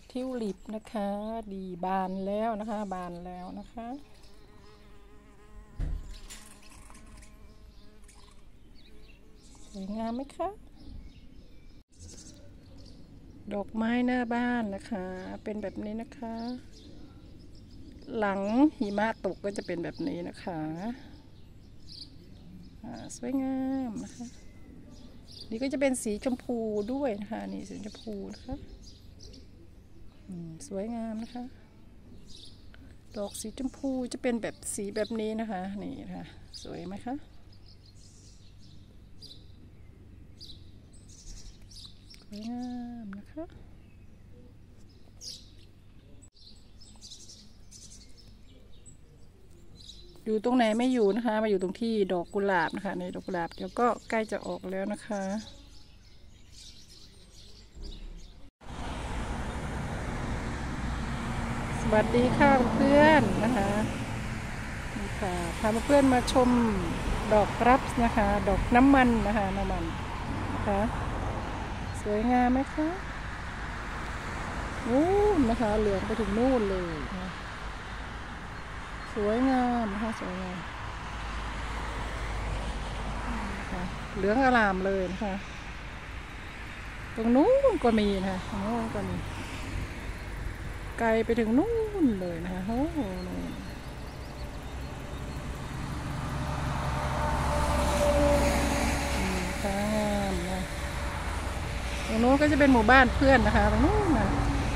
ทิวลิปนะคะดีบานแล้วนะคะบานแล้วนะคะสวยงามไหมคะดอกไม้หน้าบ้านนะคะเป็นแบบนี้นะคะ หลังหิมะตกก็จะเป็นแบบนี้นะคะสวยงามนะคะนี่ก็จะเป็นสีชมพูด้วยนะคะนี่สีชมพูนะคะสวยงามนะคะดอกสีชมพูจะเป็นแบบสีแบบนี้นะคะนี่นะคะสวยไหมคะสวยงามนะคะอยู่ตรงไหนไม่อยู่นะคะมาอยู่ตรงที่ดอกกุหลาบนะคะในดอกกุหลาบเดี๋ยวก็ใกล้จะออกแล้วนะคะสวัสดีค่ะเพื่อนนะคะนี่ค่ะพาเพื่อนมาชมดอกรับนะคะดอกน้ำมันนะคะน้ำมันนะคะสวยงามไหมคะนู่นนะคะเหลืองไปถึงนู่นเลยนะสวยงามนะคะสวยงามเหลืองอร่ามเลยนะคะตรงนู้นก็มีนะคะตรงนู้นก็มีไกลไปถึงนู่นเลยนะคะโอ้โหงามนะตรงนู้นก็จะเป็นหมู่บ้านเพื่อนนะคะตรงนู้นนะ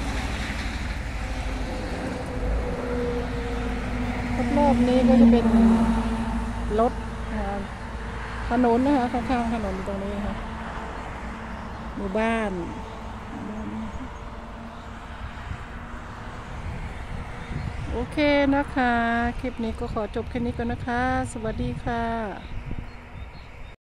รอบนี้ก็จะเป็นรถนะคะถนนนะคะข้างๆถนนตรงนี้ค่ะหมู่บ้านโอเคนะคะคลิปนี้ก็ขอจบแค่นี้ก่อนนะคะสวัสดีค่ะ